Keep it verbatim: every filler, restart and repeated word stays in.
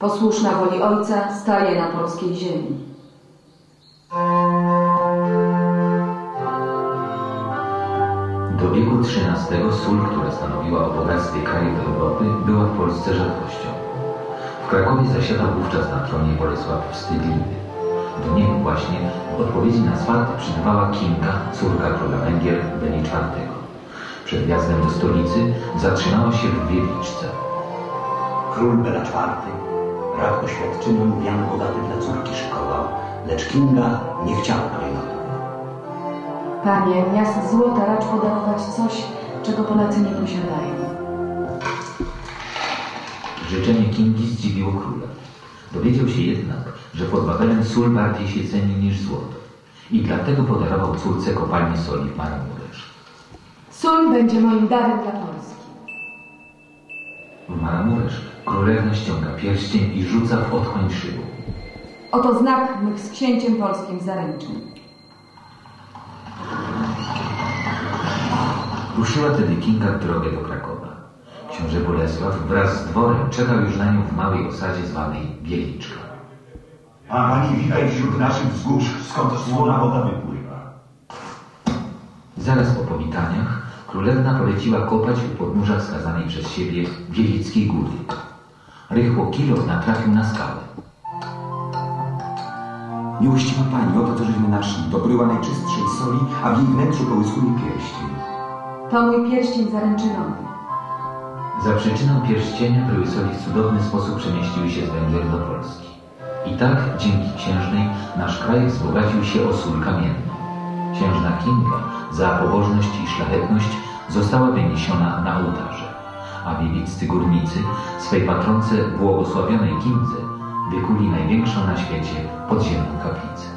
posłuszna woli ojca, staje na polskiej ziemi. Do wieku trzynastego sól, która stanowiła o bogactwie krajów Europy, była w Polsce rzadkością. W Krakowie zasiadał wówczas na tronie Bolesław Wstydliwy. Do niego właśnie w odpowiedzi na swat przybywała Kinga, córka króla Węgier Beli czwartego. Przed wjazdem do stolicy zatrzymała się w Wiedliczce. Król Bela czwarty rad oświadczynom wianku daty dla córki szykował, lecz Kinga nie chciała klejnotu. Panie, miast złota racz podarować coś, czego Polacy nie posiadają. Życzenie Kingi zdziwiło króla. Dowiedział się jednak, że pod Wawelem sól bardziej się ceni niż złoto i dlatego podarował córce kopalnię soli w Maramuresz. Sól będzie moim darem dla Polski. W Maramuresz królewna ściąga pierścień i rzuca w otchłań szybu. Oto znak mych z księciem polskim zaręczyn. Ruszyła tedy Kinga w drogę do Krakowa. Książę Bolesław wraz z dworem czekał już na nią w małej osadzie zwanej Wieliczka. A pani widać wśród naszych wzgórz, skąd słona woda wypływa. Zaraz po powitaniach królewna poleciła kopać u podnóża wskazanej przez siebie Wielickiej góry. Rychło Kilor natrafił na skałę. Miłościwa pani, oto co żeśmy naszli, to bryła najczystszej soli, a w jej wnętrzu połyskuje pierścień. To mój pierścień zaręczynowy. Za przyczyną pierścienia bryły soli w cudowny sposób przemieściły się z Węgier do Polski. I tak, dzięki księżnej, nasz kraj wzbogacił się o sól kamienną. Księżna Kinga za pobożność i szlachetność została wyniesiona na ołtarze, a wiewiccy górnicy swej patronce błogosławionej Kindze wykuli największą na świecie podziemną kaplicę.